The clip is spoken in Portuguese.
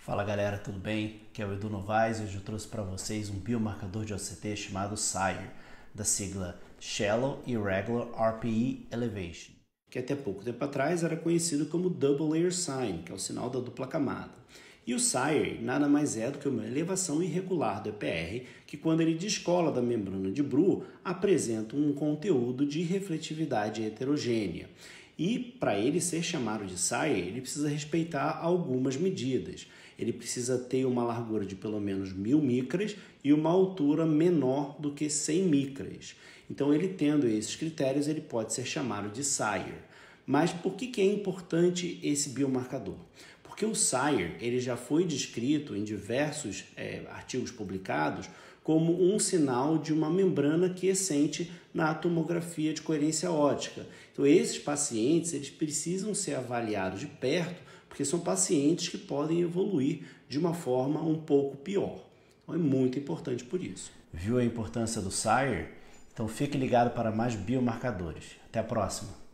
Fala galera, tudo bem? Aqui é o Edu Novaes e hoje eu trouxe para vocês um biomarcador de OCT chamado SIRE, da sigla Shallow Irregular RPE Elevation, que até pouco tempo atrás era conhecido como Double Layer Sign, que é o sinal da dupla camada. E o SIRE nada mais é do que uma elevação irregular do EPR, que quando ele descola da membrana de Bruch, apresenta um conteúdo de refletividade heterogênea. E para ele ser chamado de SIRE, ele precisa respeitar algumas medidas. Ele precisa ter uma largura de pelo menos 1000 micras e uma altura menor do que 100 micras. Então, ele tendo esses critérios, ele pode ser chamado de SIRE. Mas por que é importante esse biomarcador? Porque o SIRE ele já foi descrito em diversos artigos publicados como um sinal de uma membrana quiescente na tomografia de coerência óptica. Então, esses pacientes eles precisam ser avaliados de perto, porque são pacientes que podem evoluir de uma forma um pouco pior. Então, é muito importante por isso. Viu a importância do SIRE? Então, fique ligado para mais biomarcadores. Até a próxima!